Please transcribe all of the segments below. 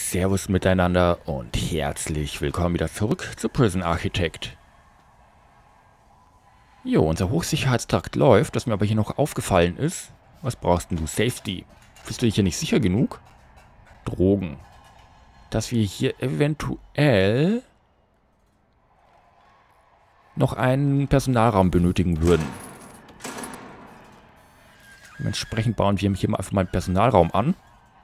Servus miteinander und herzlich willkommen wieder zurück zu Prison Architect. Jo, unser Hochsicherheitstrakt läuft, was mir aber hier noch aufgefallen ist. Was brauchst denn du? Safety. Bist du dich hier nicht sicher genug? Drogen. Dass wir hier eventuell noch einen Personalraum benötigen würden. Dementsprechend bauen wir hier mal einfach mal einen Personalraum an.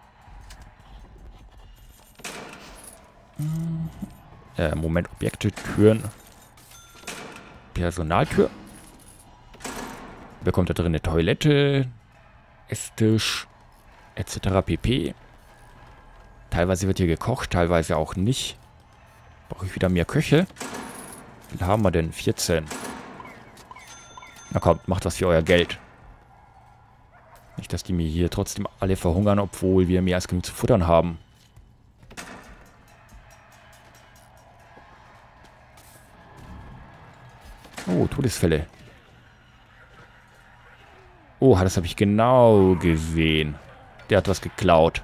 Moment, Objekte, Türen. Personaltür. Bekommt da drin eine Toilette, Esstisch, etc. pp. Teilweise wird hier gekocht, teilweise auch nicht. Brauche ich wieder mehr Köche. Wie viel haben wir denn? 14. Na kommt, macht was für euer Geld. Nicht, dass die mir hier trotzdem alle verhungern, obwohl wir mehr als genug zu futtern haben. Oh, Todesfälle. Oh, das habe ich genau gesehen. Der hat was geklaut.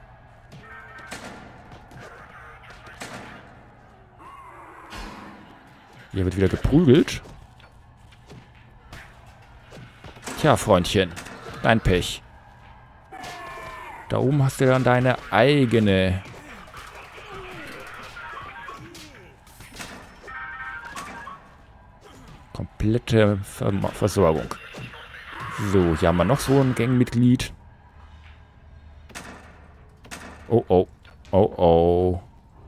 Hier wird wieder geprügelt. Tja, Freundchen. Dein Pech. Da oben hast du dann deine eigene komplette Versorgung. So, hier haben wir noch so ein Gangmitglied. Oh, oh. Oh, oh.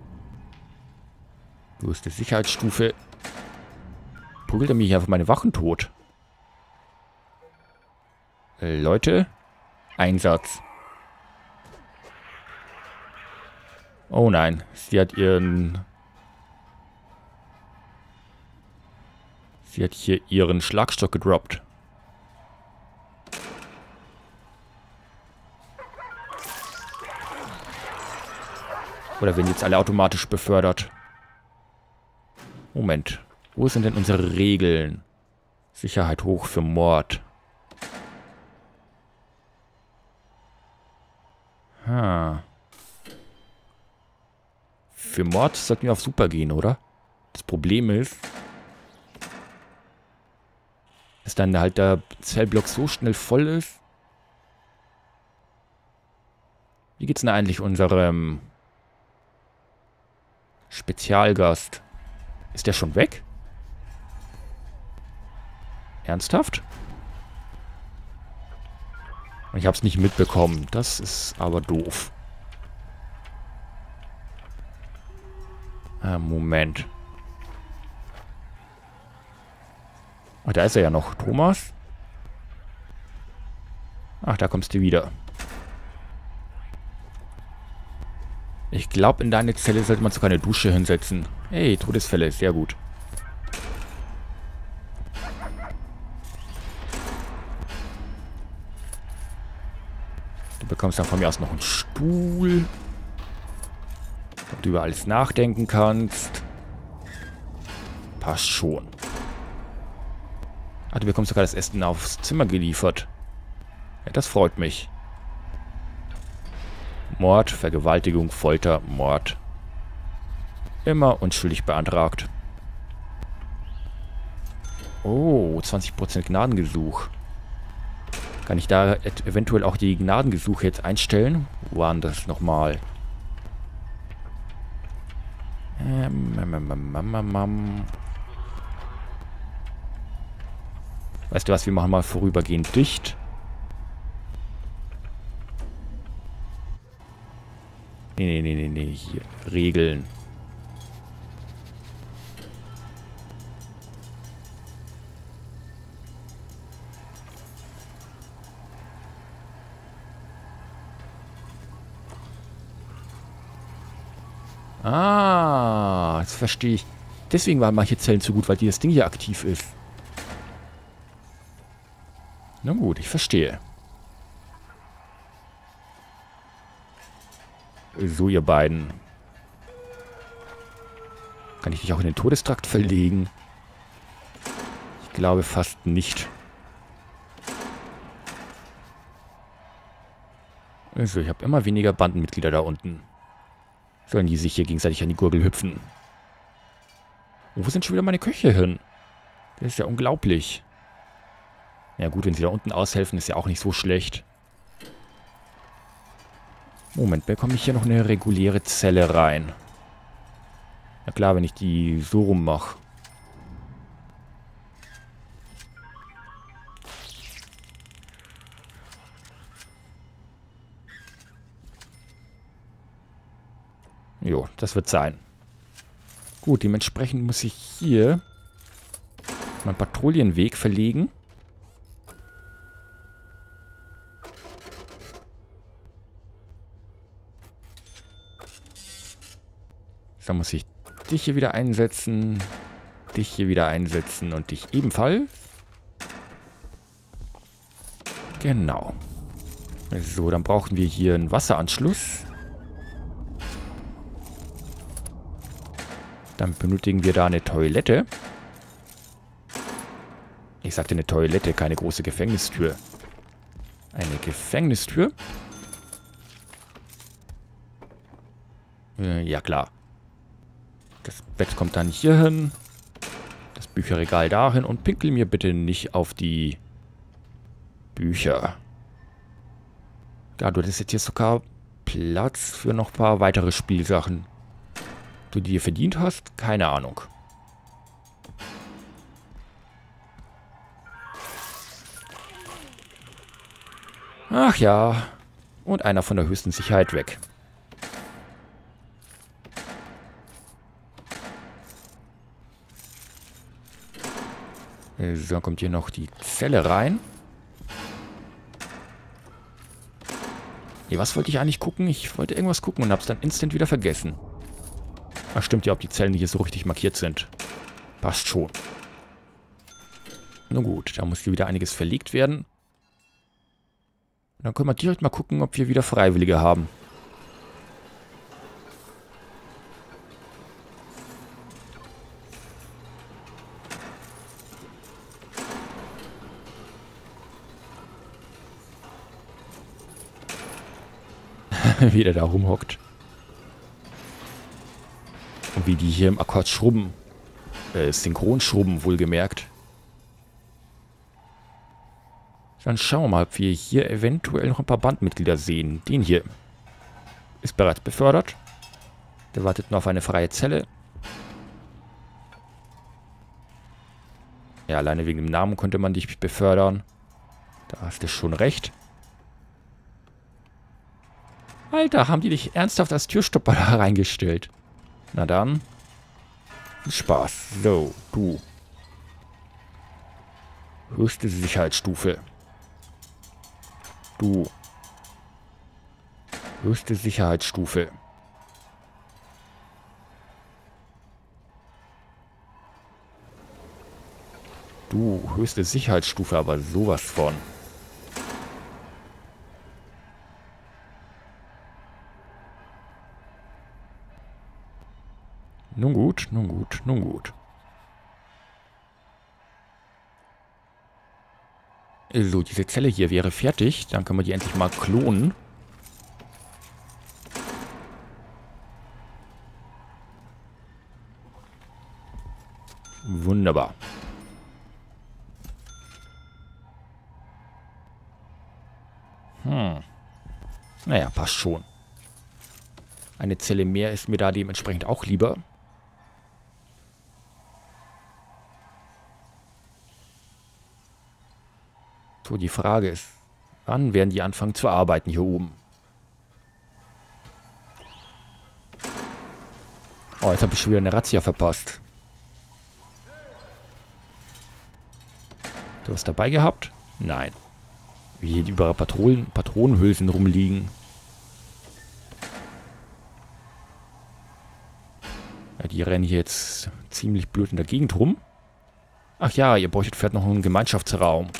Wo ist die Sicherheitsstufe? Prügelt er mir hier einfach meine Wachen tot? Leute? Einsatz. Oh nein, sie hat hier ihren Schlagstock gedroppt. Oder werden jetzt alle automatisch befördert? Moment. Wo sind denn unsere Regeln? Sicherheit hoch für Mord. Für Mord sollten wir auf Super gehen, oder? Das Problem ist, dass dann halt der Zellblock so schnell voll ist. Wie geht's denn eigentlich unserem Spezialgast? Ist der schon weg? Ernsthaft? Ich hab's nicht mitbekommen. Das ist aber doof. Moment. Oh, da ist er ja noch. Thomas? Ach, da kommst du wieder. Ich glaube, in deine Zelle sollte man sogar eine Dusche hinsetzen. Hey, Todesfälle, sehr gut. Du bekommst dann von mir aus noch einen Stuhl. Damit du über alles nachdenken kannst. Passt schon. Ach, du bekommst sogar das Essen aufs Zimmer geliefert. Ja, das freut mich. Mord, Vergewaltigung, Folter, Mord. Immer unschuldig beantragt. Oh, 20% Gnadengesuch. Kann ich da eventuell auch die Gnadengesuche jetzt einstellen? Wo waren das nochmal? Weißt du was, wir machen mal vorübergehend dicht. Nee, hier. Regeln. Ah, das verstehe ich. Deswegen waren manche Zellen zu gut, weil dieses Ding hier aktiv ist. Na gut, ich verstehe. So, ihr beiden. Kann ich dich auch in den Todestrakt verlegen? Ich glaube fast nicht. Also, ich habe immer weniger Bandenmitglieder da unten. Sollen die sich hier gegenseitig an die Gurgel hüpfen? Und wo sind schon wieder meine Köche hin? Das ist ja unglaublich. Ja gut, wenn sie da unten aushelfen, ist ja auch nicht so schlecht. Moment, bekomme ich hier noch eine reguläre Zelle rein? Na klar, wenn ich die so rum mache. Jo, das wird sein. Gut, dementsprechend muss ich hier meinen Patrouillenweg verlegen. Dann muss ich dich hier wieder einsetzen, dich hier wieder einsetzen und dich ebenfalls. Genau. So, dann brauchen wir hier einen Wasseranschluss. Dann benötigen wir da eine Toilette. Ich sagte eine Toilette, keine große Gefängnistür. Eine Gefängnistür? Ja, klar. Das Bett kommt dann hier hin. Das Bücherregal dahin. Und pinkel mir bitte nicht auf die Bücher. Ja, du hättest jetzt hier sogar Platz für noch ein paar weitere Spielsachen. Du die dir verdient hast? Keine Ahnung. Ach ja. Und einer von der höchsten Sicherheit weg. So, dann kommt hier noch die Zelle rein. Nee, was wollte ich eigentlich gucken? Ich wollte irgendwas gucken und hab's dann instant wieder vergessen. Ach stimmt ja, ob die Zellen hier so richtig markiert sind. Passt schon. Nun gut, da muss hier wieder einiges verlegt werden. Dann können wir direkt mal gucken, ob wir wieder Freiwillige haben. Wie der da rumhockt. Und wie die hier im Akkord schrubben. Synchron schrubben, wohlgemerkt. Dann schauen wir mal, ob wir hier eventuell noch ein paar Bandmitglieder sehen. Den hier ist bereits befördert. Der wartet nur auf eine freie Zelle. Ja, alleine wegen dem Namen konnte man dich befördern. Da hast du schon recht. Alter, haben die dich ernsthaft als Türstopper da reingestellt? Na dann. Viel Spaß. So, du. Höchste Sicherheitsstufe. Du. Höchste Sicherheitsstufe. Du, höchste Sicherheitsstufe, aber sowas von. Nun gut, nun gut, nun gut. So, diese Zelle hier wäre fertig. Dann können wir die endlich mal klonen. Wunderbar. Naja, passt schon. Eine Zelle mehr ist mir da dementsprechend auch lieber. So, die Frage ist, wann werden die anfangen zu arbeiten hier oben? Oh, jetzt habe ich schon wieder eine Razzia verpasst. Du hast dabei gehabt? Nein. Wie hier überall Patronenhülsen rumliegen. Ja, die rennen hier jetzt ziemlich blöd in der Gegend rum. Ach ja, ihr bräuchtet vielleicht noch einen Gemeinschaftsraum.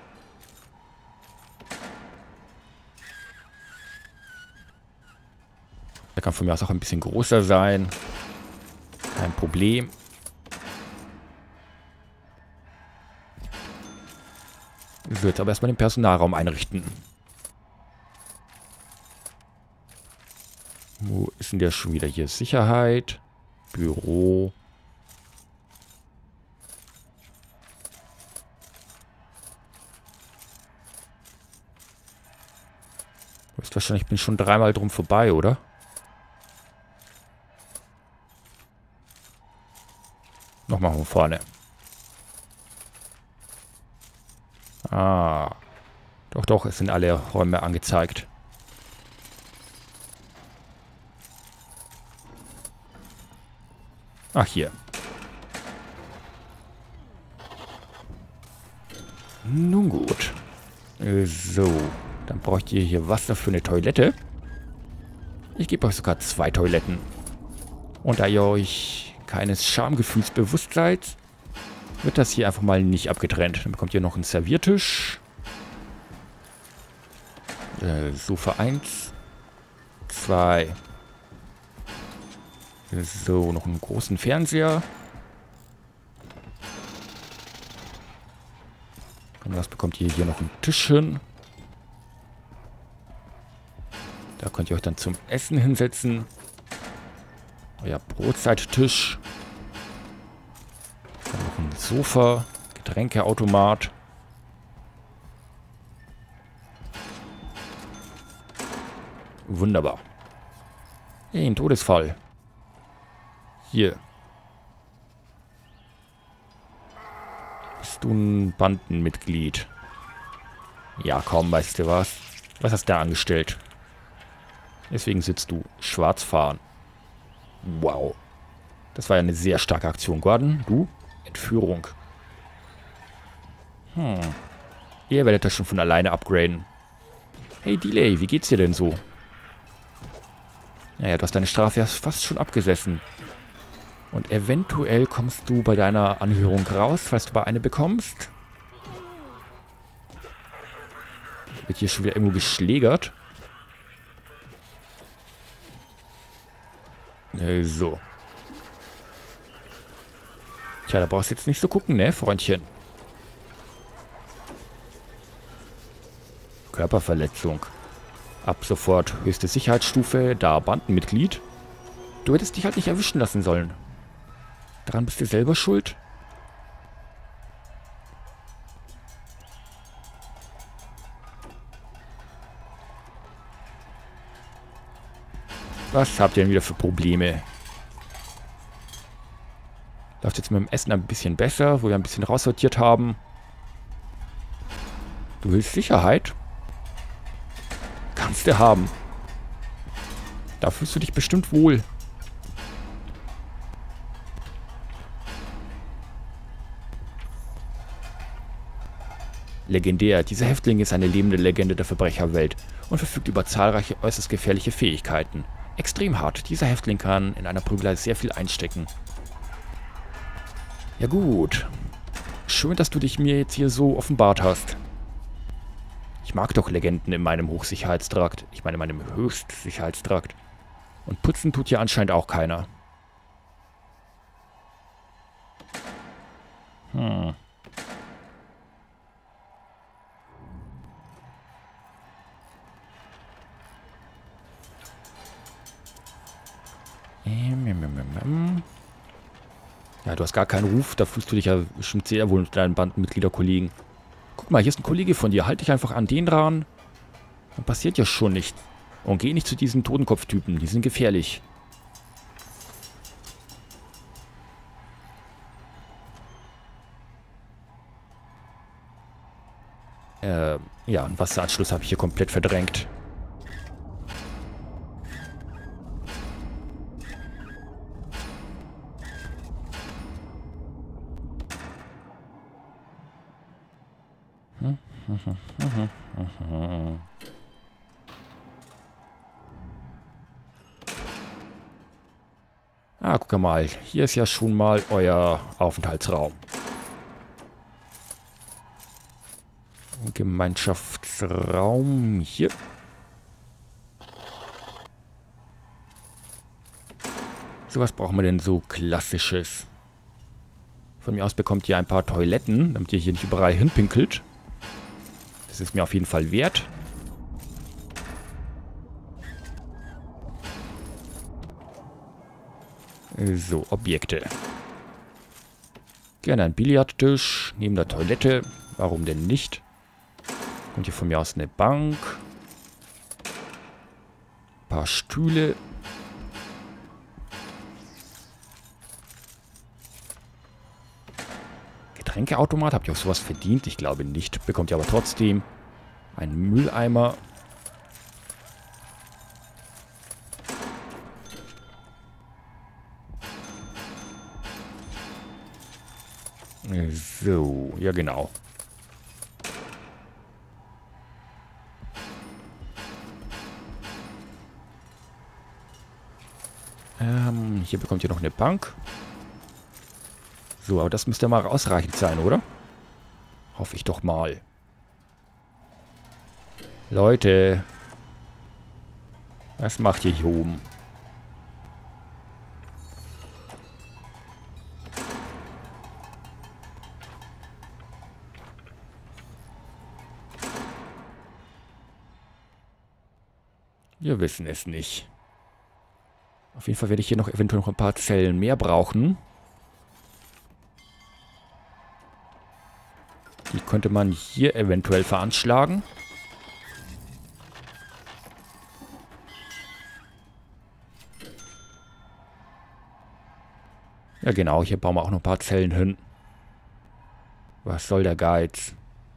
Der kann von mir aus auch ein bisschen größer sein. Kein Problem. Ich will jetzt aber erstmal den Personalraum einrichten. Wo ist denn der schon wieder hier? Sicherheit. Büro. Du weißt wahrscheinlich, ich bin schon dreimal drum vorbei, oder? Nochmal von vorne. Ah. Doch, doch, es sind alle Räume angezeigt. Ach, hier. Nun gut. So. Dann braucht ihr hier Wasser für eine Toilette. Ich gebe euch sogar 2 Toiletten. Und da ihr euch keines Schamgefühls bewusst seid, wird das hier einfach mal nicht abgetrennt. Dann bekommt ihr noch einen Serviertisch. Sofa 1. 2. So, noch einen großen Fernseher. Und was bekommt ihr hier noch einen Tisch hin? Da könnt ihr euch dann zum Essen hinsetzen. Euer Brotzeittisch. Dann noch ein Sofa. Getränkeautomat. Wunderbar. Hey, ein Todesfall. Hier. Bist du ein Bandenmitglied? Ja, komm, weißt du was? Was hast du da angestellt? Deswegen sitzt du schwarz fahren. Wow. Das war ja eine sehr starke Aktion. Gordon, du? Entführung. Ihr werdet das schon von alleine upgraden. Hey, Delay, wie geht's dir denn so? Naja, du hast deine Strafe ja fast schon abgesessen. Und eventuell kommst du bei deiner Anhörung raus, falls du bei eine bekommst. Wird hier schon wieder irgendwo geschlägert. So. Tja, da brauchst du jetzt nicht so gucken, ne, Freundchen? Körperverletzung. Ab sofort höchste Sicherheitsstufe, da Bandenmitglied. Du hättest dich halt nicht erwischen lassen sollen. Daran bist du selber schuld. Was habt ihr denn wieder für Probleme? Läuft jetzt mit dem Essen ein bisschen besser, wo wir ein bisschen raussortiert haben. Du willst Sicherheit? Kannst du haben. Da fühlst du dich bestimmt wohl. Legendär. Dieser Häftling ist eine lebende Legende der Verbrecherwelt und verfügt über zahlreiche äußerst gefährliche Fähigkeiten. Extrem hart. Dieser Häftling kann in einer Prügelei sehr viel einstecken. Ja gut. Schön, dass du dich mir jetzt hier so offenbart hast. Ich mag doch Legenden in meinem Hochsicherheitstrakt. Ich meine, in meinem Höchstsicherheitstrakt. Und putzen tut hier anscheinend auch keiner. Ja, du hast gar keinen Ruf. Da fühlst du dich ja bestimmt sehr wohl mit deinen Bandenmitgliederkollegen. Guck mal, hier ist ein Kollege von dir. Halt dich einfach an den ran. Dann passiert ja schon nichts. Und geh nicht zu diesen Totenkopftypen. Die sind gefährlich. Ja, einen Wasseranschluss habe ich hier komplett verdrängt. Ah, guck mal. Hier ist ja schon mal euer Aufenthaltsraum. Gemeinschaftsraum hier. So, was brauchen wir denn so Klassisches? Von mir aus bekommt ihr ein paar Toiletten, damit ihr hier nicht überall hinpinkelt. Das ist mir auf jeden Fall wert. So, Objekte. Gerne ein Billardtisch neben der Toilette. Warum denn nicht? Kommt hier von mir aus eine Bank. Ein paar Stühle. Getränkeautomat. Habt ihr auch sowas verdient? Ich glaube nicht. Bekommt ihr aber trotzdem. Ein Mülleimer. So, ja genau. Hier bekommt ihr noch eine Bank. So, aber das müsste mal ausreichend sein, oder? Hoffe ich doch mal. Leute. Was macht ihr hier oben? Wir wissen es nicht. Auf jeden Fall werde ich hier noch eventuell noch ein paar Zellen mehr brauchen. Die könnte man hier eventuell veranschlagen. Ja genau, hier bauen wir auch noch ein paar Zellen hin. Was soll der Geiz?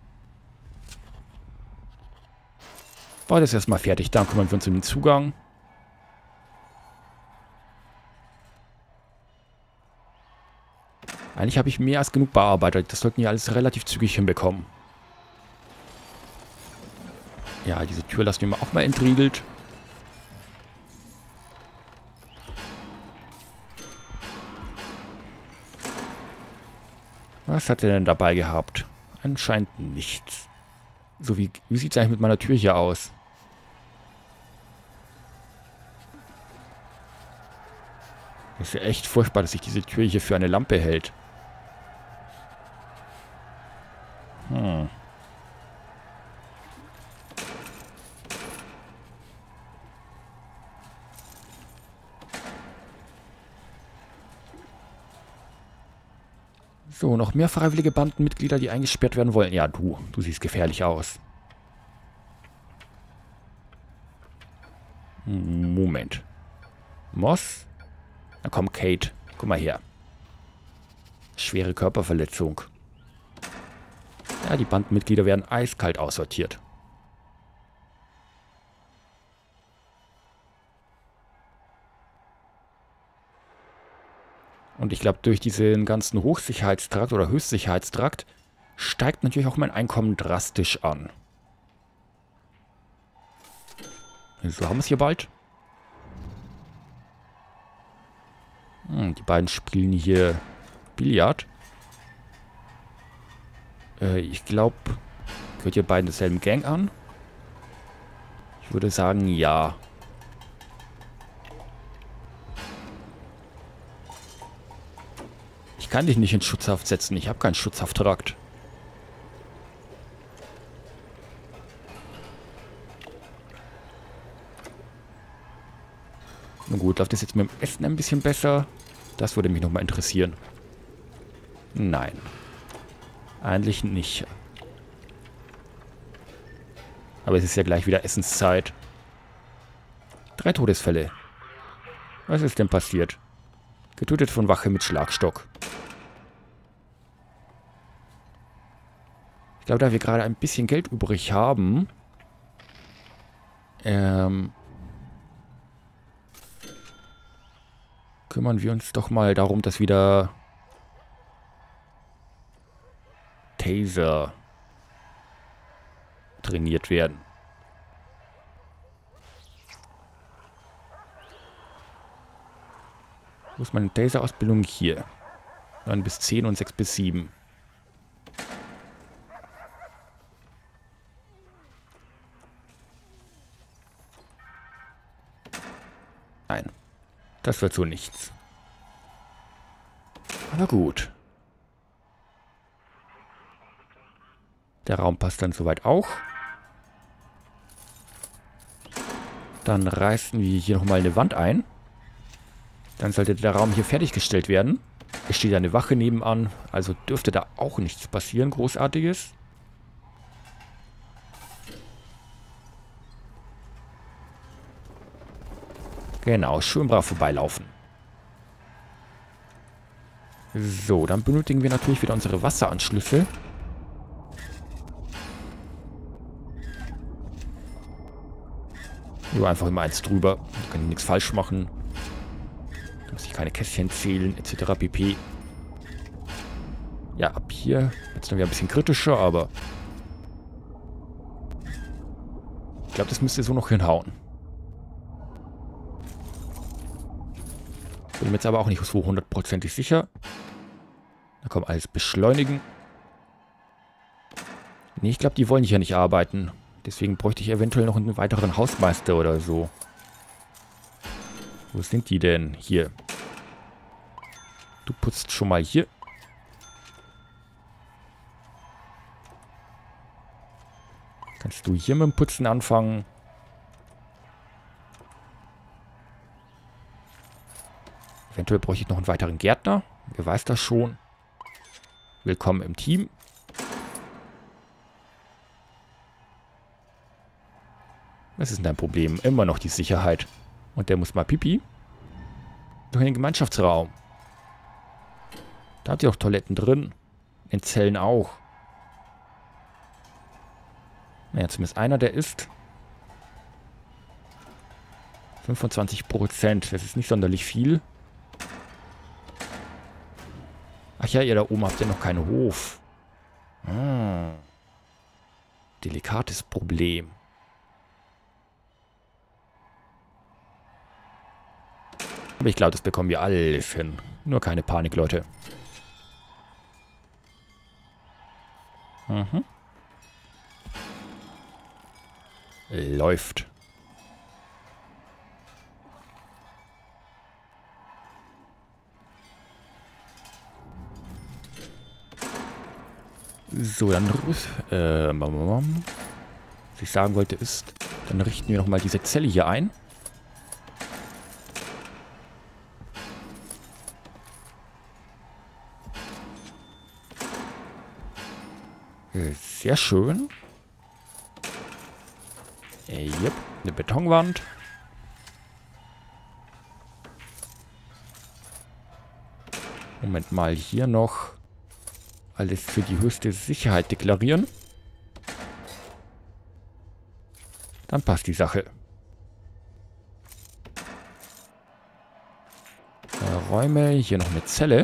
Bau das erstmal fertig, dann kümmern wir uns um den Zugang. Eigentlich habe ich mehr als genug bearbeitet. Das sollten wir alles relativ zügig hinbekommen. Ja, diese Tür lassen wir auch mal entriegelt. Was hat er denn dabei gehabt? Anscheinend nichts. So, wie sieht es eigentlich mit meiner Tür hier aus? Das ist ja echt furchtbar, dass sich diese Tür hier für eine Lampe hält. So, noch mehr freiwillige Bandenmitglieder, die eingesperrt werden wollen. Ja, du siehst gefährlich aus. Moment. Moss? Na komm, Kate. Guck mal her. Schwere Körperverletzung. Ja, die Bandenmitglieder werden eiskalt aussortiert. Und ich glaube, durch diesen ganzen Hochsicherheitstrakt oder Höchstsicherheitstrakt steigt natürlich auch mein Einkommen drastisch an. So, haben wir es hier bald. Die beiden spielen hier Billard. Ich glaube, gehört ihr beiden derselben Gang an? Ich würde sagen, ja. Ich kann dich nicht in Schutzhaft setzen. Ich habe keinen Schutzhafttrakt. Na gut, läuft das jetzt mit dem Essen ein bisschen besser? Das würde mich nochmal interessieren. Nein. Eigentlich nicht. Aber es ist ja gleich wieder Essenszeit. 3 Todesfälle. Was ist denn passiert? Getötet von Wache mit Schlagstock. Ich glaube, da wir gerade ein bisschen Geld übrig haben, kümmern wir uns doch mal darum, dass wieder Taser trainiert werden. Wo ist meine Taser-Ausbildung? Hier. 9 bis 10 und 6 bis 7. Nein. Das wird so nichts. Aber gut. Der Raum passt dann soweit auch. Dann reißen wir hier nochmal eine Wand ein. Dann sollte der Raum hier fertiggestellt werden. Es steht eine Wache nebenan, also dürfte da auch nichts passieren, Großartiges. Genau, schön brav vorbeilaufen. So, dann benötigen wir natürlich wieder unsere Wasseranschlüsse. Nur einfach immer eins drüber. Da kann ich nichts falsch machen. Da muss ich keine Kästchen zählen, etc. pp. Ja, ab hier wird es dann wieder ein bisschen kritischer, aber ich glaube, das müsste so noch hinhauen. Bin mir jetzt aber auch nicht so hundertprozentig sicher. Da kommt alles beschleunigen. Nee, ich glaube, die wollen hier nicht arbeiten. Deswegen bräuchte ich eventuell noch einen weiteren Hausmeister oder so. Wo sind die denn? Hier. Du putzt schon mal hier. Kannst du hier mit dem Putzen anfangen? Eventuell bräuchte ich noch einen weiteren Gärtner. Wer weiß das schon. Willkommen im Team. Was ist denn dein Problem? Immer noch die Sicherheit. Und der muss mal pipi. Doch in den Gemeinschaftsraum. Da habt ihr auch Toiletten drin. In Zellen auch. Naja, zumindest einer, der ist. 25%. Das ist nicht sonderlich viel. Ach ja, ihr da oben habt ja noch keinen Hof. Delikates Problem. Aber ich glaube, das bekommen wir alles hin. Nur keine Panik, Leute. Läuft. So, dann was ich sagen wollte ist, dann richten wir nochmal diese Zelle hier ein. Sehr schön. Yep, eine Betonwand. Moment mal, hier noch alles für die höchste Sicherheit deklarieren. Dann passt die Sache. Räume, hier noch eine Zelle.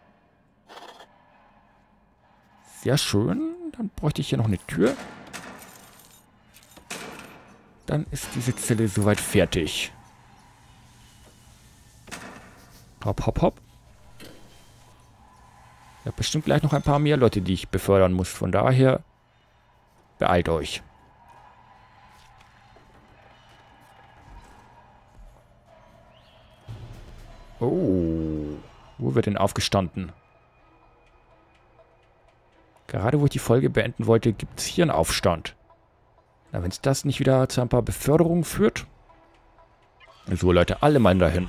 Sehr schön. Dann bräuchte ich hier noch eine Tür. Dann ist diese Zelle soweit fertig. Hopp, hopp, hopp. Ich habe bestimmt gleich noch ein paar mehr Leute, die ich befördern muss. Von daher, beeilt euch. Oh, wo wird denn aufgestanden? Gerade wo ich die Folge beenden wollte, gibt es hier einen Aufstand. Na, wenn es das nicht wieder zu ein paar Beförderungen führt. So, Leute, alle mal dahin.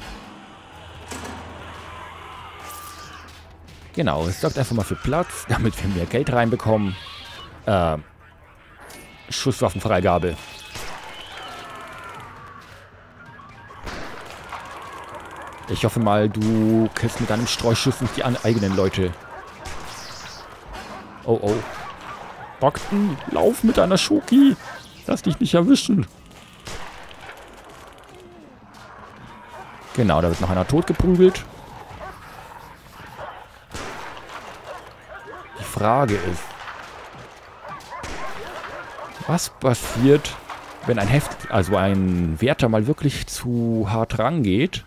Genau, es sorgt einfach mal für Platz, damit wir mehr Geld reinbekommen. Schusswaffenfreigabe. Ich hoffe mal, du kriegst mit deinem Streuschuss nicht die eigenen Leute. Oh, oh. Brockton, lauf mit deiner Schoki. Lass dich nicht erwischen. Genau, da wird noch einer totgeprügelt. Die Frage ist, was passiert, wenn ein Wärter mal wirklich zu hart rangeht?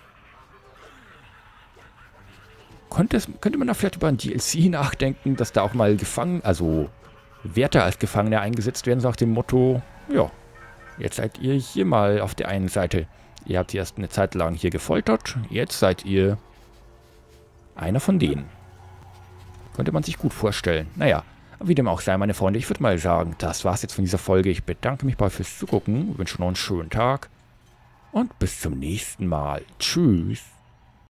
Könnte man da vielleicht über ein DLC nachdenken, dass da auch mal Wärter als Gefangene eingesetzt werden, so nach dem Motto, ja, jetzt seid ihr hier mal auf der einen Seite. Ihr habt erst eine Zeit lang hier gefoltert, jetzt seid ihr einer von denen. Könnte man sich gut vorstellen. Naja, wie dem auch sei, meine Freunde, ich würde mal sagen, das war's jetzt von dieser Folge. Ich bedanke mich bei euch fürs Zugucken, wünsche noch einen schönen Tag und bis zum nächsten Mal. Tschüss.